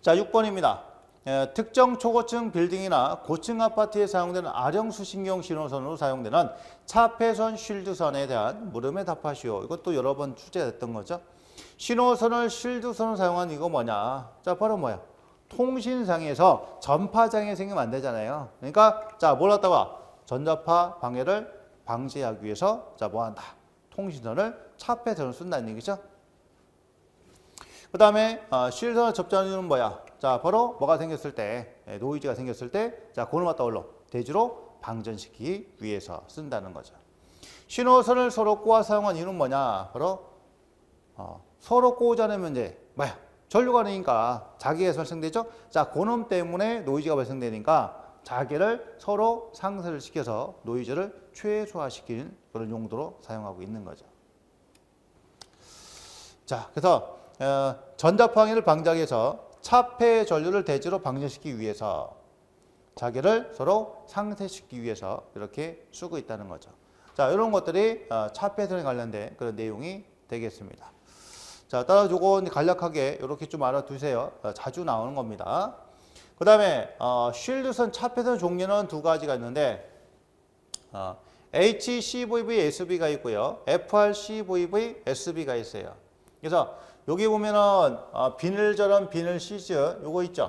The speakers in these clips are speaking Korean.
자, 6번입니다. 특정 초고층 빌딩이나 고층 아파트에 사용되는 아령 수신경 신호선으로 사용되는 차폐선 쉴드선에 대한 물음에 답하시오. 이것도 여러 번 출제됐던 거죠. 신호선을 쉴드선으로 사용한 이거 뭐냐? 자, 바로 뭐야? 통신상에서 전파장애 생기면 안 되잖아요. 그러니까 자, 뭘 갖다가 전자파 방해를 방지하기 위해서 자, 뭐 한다? 통신선을 차폐선을 쓴다는 얘기죠. 그 다음에 쉴드선을 접촉하는 이유는 뭐야? 자, 바로 뭐가 생겼을 때, 노이즈가 생겼을 때, 자, 그걸 갖다 올려 대지로 방전시키기 위해서 쓴다는 거죠. 신호선을 서로 꼬아 사용한 이유는 뭐냐? 바로 서로 꼬우지 않으면 이제 뭐야? 전류가 흐르니까 자기에 발생되죠. 자, 고놈 때문에 노이즈가 발생되니까 자기를 서로 상쇄를 시켜서 노이즈를 최소화시키는 그런 용도로 사용하고 있는 거죠. 자, 그래서 전자파방해를 방지하기 위해서 차폐 전류를 대지로 방전시키기 위해서 자기를 서로 상쇄시키기 위해서 이렇게 쓰고 있다는 거죠. 자, 이런 것들이 차폐선에 관련된 그런 내용이 되겠습니다. 자, 따라 요거 간략하게 이렇게 좀 알아두세요. 자주 나오는 겁니다. 그 다음에 쉴드선 차폐선 종류는 두 가지가 있는데 HCVV SB가 있고요. FRCVV SB가 있어요. 그래서 여기 보면은 비닐저런 비닐 시즈 요거 있죠.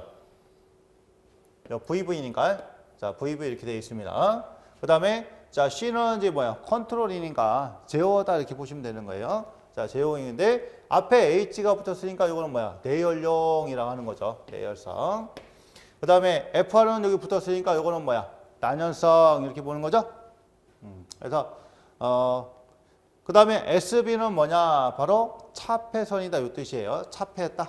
VV니까 자, VV 이렇게 되어 있습니다. 그 다음에 자, C는 이제 뭐야? 컨트롤이니까 제어다 이렇게 보시면 되는 거예요. 자, 제어인데 앞에 H가 붙었으니까 이거는 뭐야? 내열용이라고 하는 거죠. 내열성. 그 다음에 FR은 여기 붙었으니까 이거는 뭐야? 난연성 이렇게 보는 거죠. 그래서 그 다음에 SB는 뭐냐? 바로 차폐선이다 이 뜻이에요. 차폐했다.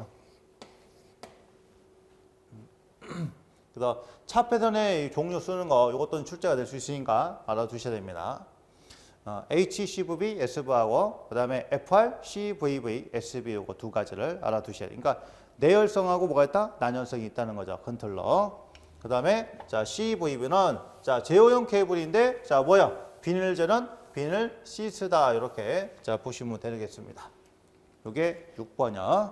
그래서 차폐선의 종류 쓰는 거 이것도 출제가 될 수 있으니까 알아두셔야 됩니다. HCVV, SV하고 그 다음에 FRCVV, SB 이거 두 가지를 알아두셔야 돼요. 그러니까 내열성하고 뭐가 있다? 난연성이 있다는 거죠. 컨트롤러. 그 다음에 자, CVV는 자, 제어용 케이블인데 자, 뭐야? 비닐제는 비닐 시스다 이렇게 자, 보시면 되겠습니다. 이게 6번이요.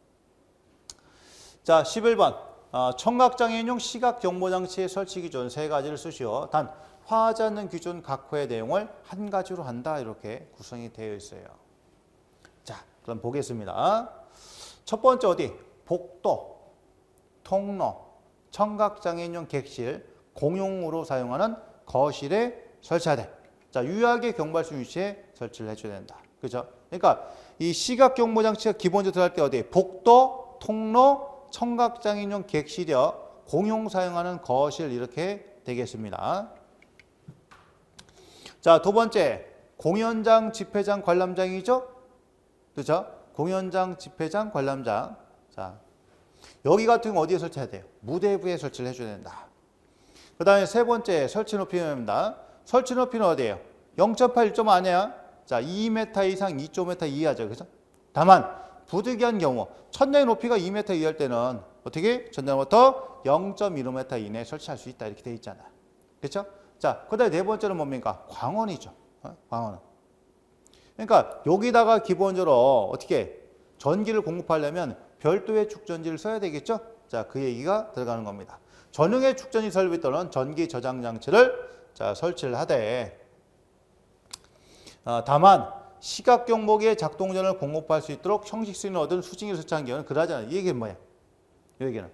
자, 11번. 청각장애인용 시각경보장치의 설치 기준 세 가지를 쓰시오. 단 화하지 않는 기준 각 호의 내용을 한 가지로 한다 이렇게 구성이 되어 있어요. 자, 그럼 보겠습니다. 첫 번째 어디? 복도, 통로, 청각장애인용 객실, 공용으로 사용하는 거실에 설치하되 자, 유의하게 경보할수 위치에 설치를 해줘야 된다. 그죠? 그러니까 이 시각경보장치가 기본적으로 들어갈 때 어디? 복도, 통로, 청각장애인용 객실이요. 공용 사용하는 거실 이렇게 되겠습니다. 자, 두 번째 공연장, 집회장, 관람장이죠. 그렇죠? 공연장, 집회장, 관람장. 자, 여기 같은 경우 어디에 설치해야 돼요? 무대부에 설치를 해줘야 된다. 그 다음에 세 번째 설치 높이입니다. 설치 높이는 어디예요? 0.8, 1.5 아니야? 자, 2m 이상 2.5m 이하죠. 그래서 다만 부득이한 경우 천장의 높이가 2m 이하일 때는 어떻게? 천장부터 0.1m 이내에 설치할 수 있다 이렇게 돼 있잖아. 그렇죠? 자, 그 다음에 네 번째는 뭡니까? 광원이죠. 광원은. 그러니까 여기다가 기본적으로 어떻게 전기를 공급하려면 별도의 축전지를 써야 되겠죠? 자, 그 얘기가 들어가는 겁니다. 전용의 축전지 설비 또는 전기 저장 장치를 자, 설치를 하되 다만 시각 경보기의 작동 전을 공급할 수 있도록 형식 수준을 얻은 수신기를 설치한 경우는 그러하잖아요. 이 얘기는 뭐야? 이 얘기는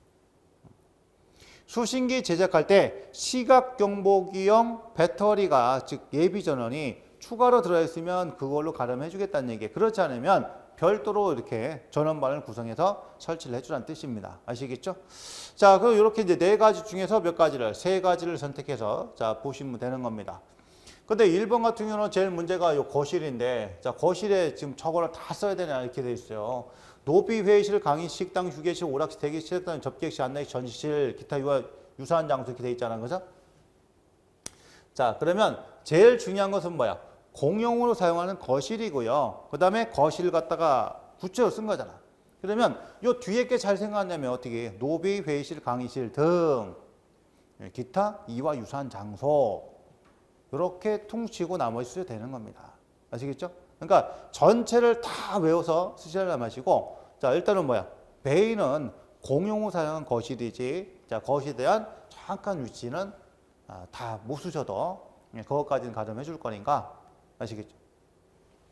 수신기 제작할 때 시각 경보기용 배터리가 즉 예비 전원이 추가로 들어 있으면 그걸로 가름해 주겠다는 얘기예요. 그렇지 않으면 별도로 이렇게 전원반을 구성해서 설치를 해주라는 뜻입니다. 아시겠죠? 자, 그럼 이렇게 이제 네 가지 중에서 몇 가지를, 세 가지를 선택해서 자, 보시면 되는 겁니다. 근데 1번 같은 경우는 제일 문제가 요 거실인데, 자, 거실에 지금 저거를 다 써야 되냐 이렇게 돼 있어요. 노비 회의실, 강의, 식당, 휴게실, 오락실, 대기실, 접객실, 안내실, 전시실, 기타 유사한 장소 이렇게 돼 있잖아요. 그죠? 자, 그러면 제일 중요한 것은 뭐야? 공용으로 사용하는 거실이고요. 그 다음에 거실을 갖다가 구체로 쓴 거잖아. 그러면 요 뒤에 게 잘 생각하냐면 어떻게 노비, 회의실, 강의실 등 기타 이와 유사한 장소 이렇게 퉁치고 나머지 쓰셔도 되는 겁니다. 아시겠죠? 그러니까 전체를 다 외워서 쓰시려 마시고 자, 일단은 뭐야? 베이는 공용으로 사용한 거실이지. 자, 거실에 대한 정확한 위치는 다 못 쓰셔도 그것까지는 가정해 줄 거니까 아시겠죠?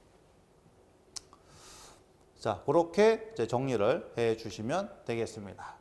자, 그렇게 이제 정리를 해 주시면 되겠습니다.